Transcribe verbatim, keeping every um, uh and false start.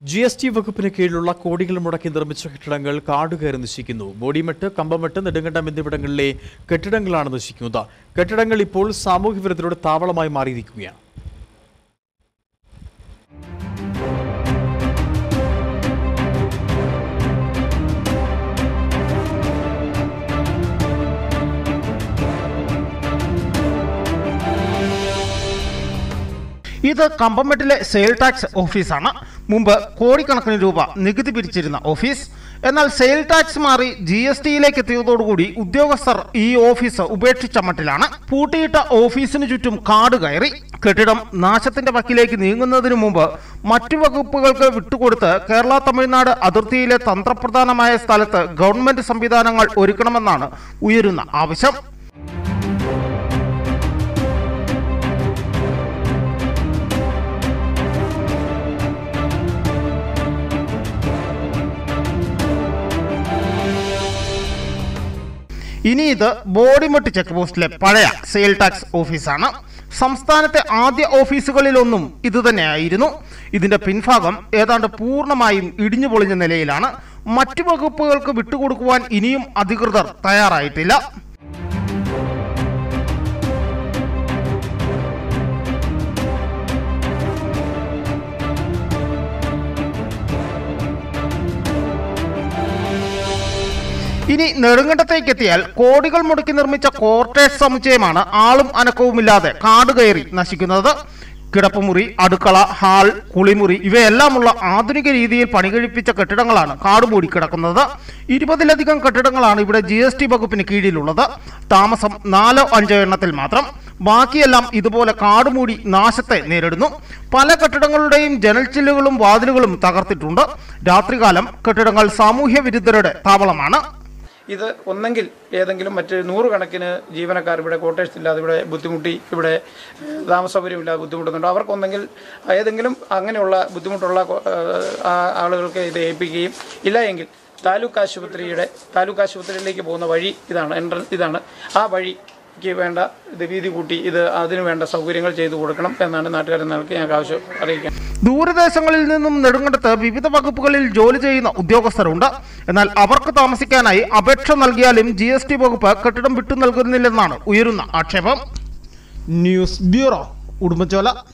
G S T വകുപ്പിന് കീഴിലുള്ള കോടികൾ മുടക്കി നിർമ്മിച്ച കെട്ടിടങ്ങൾ കാടുകയറി നശിക്കുന്നു. ബോഡിമെട്ട്, കമ്പമെട്ട്, നെടുങ്കണ്ടം എന്നിവിടങ്ങളിലെ കെട്ടിടങ്ങളാണ് നശിക്കുന്നത്. കെട്ടിടങ്ങൾ ഇപ്പോൾ സാമൂഹ്യ വിരുദ്ധരുടെ താവളമായി മാറിയിരിക്കുകയാണ്. ഇത് കമ്പമെട്ടിലെ സെയിൽ ടാക്സ് ഓഫീസാണ്. മുമ്പ് കോടിക്കണക്കിന് രൂപ നികുതി പിരിച്ചിരുന്ന ഓഫീസ്. എന്നാൽ സെയിൽ ടാക്സ് മാറി ജി എസ് ടിയിലേക്ക് എത്തിയതോടുകൂടി ഉദ്യോഗസ്ഥർ ഈ ഓഫീസ് ഉപേക്ഷിച്ച മട്ടിലാണ്. പൂട്ടിയിട്ട ഓഫീസിന് ചുറ്റും കാട് കയറി. കെട്ടിടം നാശത്തിന്റെ വക്കിലേക്ക് നീങ്ങുന്നതിനു മുമ്പ് മറ്റു വകുപ്പുകൾക്ക് വിട്ടുകൊടുത്ത് കേരള തമിഴ്നാട് അതിർത്തിയിലെ തന്ത്രപ്രധാനമായ സ്ഥലത്ത് ഗവൺമെന്റ് സംവിധാനങ്ങൾ ഒരുക്കണമെന്നാണ് ഉയരുന്ന ആവശ്യം. ഇനി ഇത് ബോഡിമെട്ട് ചെക്ക് പോസ്റ്റിലെ പഴയ സെയിൽ ടാക്സ് ഓഫീസാണ്. സംസ്ഥാനത്തെ ആദ്യ ഓഫീസുകളിലൊന്നും ഇതുതന്നെയായിരുന്നു. ഇതിന്റെ പിൻഭാഗം ഏതാണ്ട് പൂർണ്ണമായും ഇടിഞ്ഞു പൊളിഞ്ഞ നിലയിലാണ്. മറ്റു വകുപ്പുകൾക്ക് വിട്ടുകൊടുക്കുവാൻ ഇനിയും അധികൃതർ തയ്യാറായിട്ടില്ല. ഇനി നെടുങ്കണ്ടത്തേക്ക് എത്തിയാൽ കോടികൾ മുടക്കി നിർമ്മിച്ച ക്വാർട്ടേഴ്സ് സമുച്ചയമാണ് ആളും അനക്കവുമില്ലാതെ കാടുകയറി നശിക്കുന്നത്. കിടപ്പുമുറി, അടുക്കള, ഹാൾ, കുളിമുറി ഇവയെല്ലാമുള്ള ആധുനിക രീതിയിൽ പണികഴിപ്പിച്ച കെട്ടിടങ്ങളാണ് കാടുമൂടി കിടക്കുന്നത്. ഇരുപതിലധികം കെട്ടിടങ്ങളാണ് ഇവിടെ ജി എസ് ടി വകുപ്പിന് കീഴിലുള്ളത്. താമസം നാലോ അഞ്ചോ എണ്ണത്തിൽ മാത്രം. ബാക്കിയെല്ലാം ഇതുപോലെ കാടുമൂടി നാശത്തെ നേരിടുന്നു. പല കെട്ടിടങ്ങളുടെയും ജനൽച്ചില്ലുകളും വാതിലുകളും തകർത്തിട്ടുണ്ട്. രാത്രികാലം കെട്ടിടങ്ങൾ സാമൂഹ്യ വിരുദ്ധരുടെ താവളമാണ്. ഇത് ഒന്നെങ്കിൽ ഏതെങ്കിലും മറ്റ് നൂറുകണക്കിന് ജീവനക്കാർ ഇവിടെ ക്വാർട്ടേഴ്സ് ഇല്ലാതെ ഇവിടെ ബുദ്ധിമുട്ടി ഇവിടെ താമസ സൗകര്യമില്ലാതെ ബുദ്ധിമുട്ടുന്നുണ്ട്. അവർക്കൊന്നെങ്കിൽ ഏതെങ്കിലും അങ്ങനെയുള്ള ബുദ്ധിമുട്ടുള്ള ആളുകൾക്ക് ഇത് ഏൽപ്പിക്കുകയും ഇല്ല എങ്കിൽ താലൂക്ക് ആശുപത്രിയുടെ താലൂക്ക് ആശുപത്രിയിലേക്ക് പോകുന്ന വഴി ഇതാണ്, എൻട്രൻസ് ഇതാണ്. ആ വഴി വേണ്ട ഇത് വീതി കൂട്ടി ഇത് അതിനു വേണ്ട സൗകര്യങ്ങൾ ചെയ്തു കൊടുക്കണം എന്നാണ് നാട്ടുകാരെ നൽകി ഞങ്ങൾക്ക് ആവശ്യം അറിയിക്കാം. ദൂരദേശങ്ങളിൽ നിന്നും നെടുങ്കണ്ടത്ത് വിവിധ വകുപ്പുകളിൽ ജോലി ചെയ്യുന്ന ഉദ്യോഗസ്ഥരുണ്ട്. എന്നാൽ അവർക്ക് താമസിക്കാനായി അപേക്ഷ നൽകിയാലും ജി എസ് ടി വകുപ്പ് കെട്ടിടം വിട്ടു നൽകുന്നില്ലെന്നാണ് ഉയരുന്ന ആക്ഷേപം. News bureau, Udumbanchola.